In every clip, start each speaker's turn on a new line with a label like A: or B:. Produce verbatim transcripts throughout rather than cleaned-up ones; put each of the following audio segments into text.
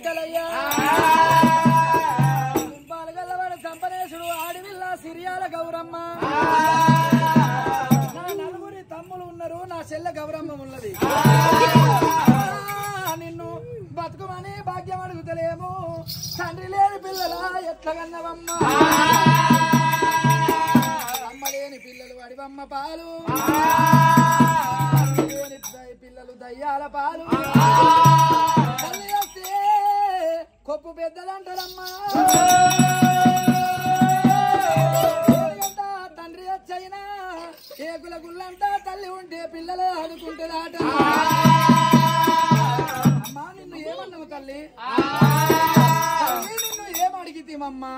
A: బిడ్డలయ్యా పాలగల్లవాడ సంపనేశుడు ఆడివిల్ల సిరియాల గౌరమ్మ నా నలుగురి తమ్ములు ఉన్నారు నా చెల్ల గౌరమ్మ ఉన్నది నిన్ను బతుకుమని భాగ్యం అడుగుతలేము తండ్రి లేని పిల్లల ఎట్లగన్నవమ్మ అమ్మ లేని పిల్లలు అడివమ్మ పాలు లేని పిల్లలు దయ్యాల పాలు తల్లి వస్తే కొప్పు పెద్దలంటారమ్మా తండ్రి వచ్చైనా ఏకుల గుళ్ళంతా తల్లి ఉంటే పిల్లలు ఆడుకుంటుందాట అమ్మా నిన్ను ఏమన్నావు తల్లి నిన్ను ఏం అడిగితేమమ్మా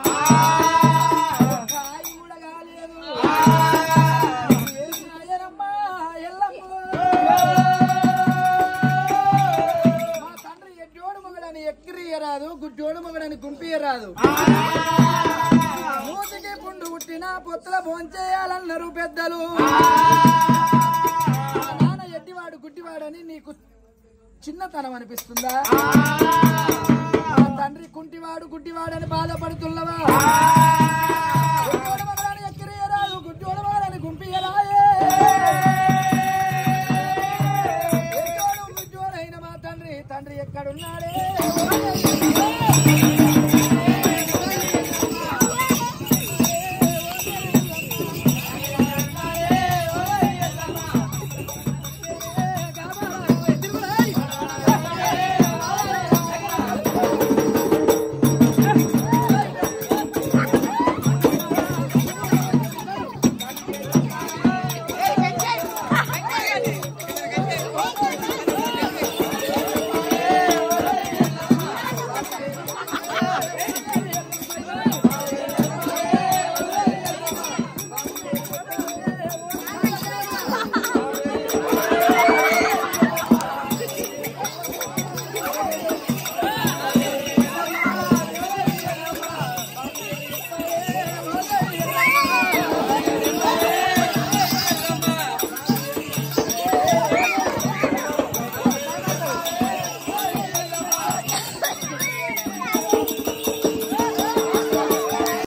A: కాయి కూడా కాలేదు ఏసినాయనమ్మా ఎల్లమ్మ మా తండ్రి ఎడ్డోడు మొగడని ఎక్కిరియరాదు గుడ్డోడు మొగడని గుంపియరాదు మూతికి పుండు పుట్టిన పొత్తుల భోంచేయాలన్నారు పెద్దలు నాన్న ఎడ్డివాడు గుడ్డివాడని నీకు చిన్నతనం అనిపిస్తుందా తండ్రి కుంటివాడు గుడ్డివాడని బాధపడుతున్నవా